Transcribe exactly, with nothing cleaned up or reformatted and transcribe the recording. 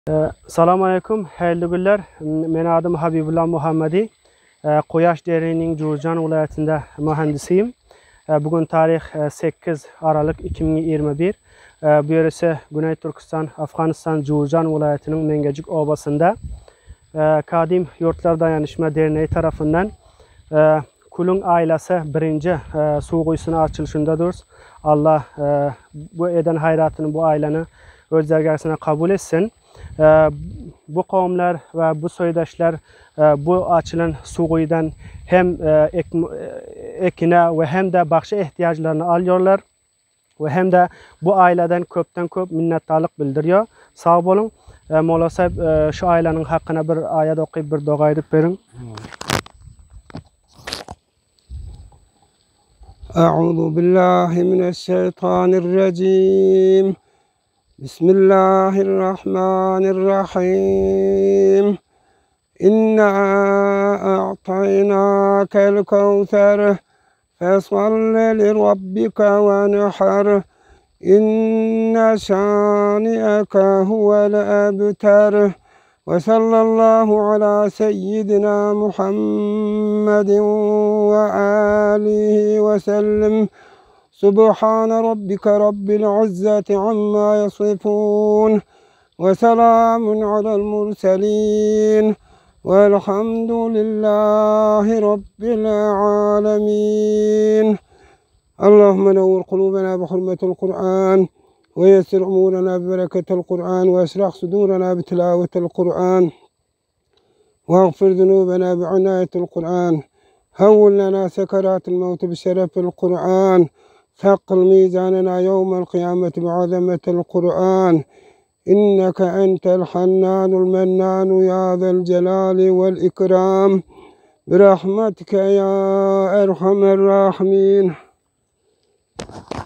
Assalamu alaikum, hayırlı günler. Men adım Habibullah Muhammadi. Quyosh Derining Jurjan viloyatida mühendisiyim. Bugün tarih sekiz Aralık iki ming yigirma bir. Bu yer ise Güney Türkistan, Afganistan Jurjan viloyatining Mengecik obasında Kadim Yurtlar Dayanışma Derneği tarafından Kulun ailesi birinci su kuyusunu açılışındadır. Allah bu eden hayratını, bu ailenin öz dergahına kabul etsin. Bu kavimler ve bu soydaşlar bu açılan su kuyudan hem ekine ve hem de başka ihtiyaçlarını alıyorlar ve hem de bu aileden köpten köp minnettarlık bildiriyor. Sağ olun. Mola sahip şu ailenin hakkına bir ayet okuyup bir dua edip verin. Euzu billahi mineşşeytanirracim. Bismillahirrahmanirrahim. İnna a'taynakel kevser fesalli li rabbika ve nehar. İnne şani'eke huvel ebter. Ve sallallahu ala seyyidina Muhammedin ve alihi ve sellem. Subhane rabbike rabbil izzeti amma yasifun. Ve selamun alel murselin. Velhamdülillahi rabbil alemin. Allahümme nevvir kulubena bi hurmetil Kur'an. ويسر أمورنا ببركة القرآن واشرح صدورنا بتلاوة القرآن واغفر ذنوبنا بعناية القرآن هون لنا سكرات الموت بشرف القرآن ثقل ميزاننا يوم القيامة بعظمة القرآن إنك أنت الحنان المنان يا ذا الجلال والإكرام برحمتك يا أرحم الراحمين.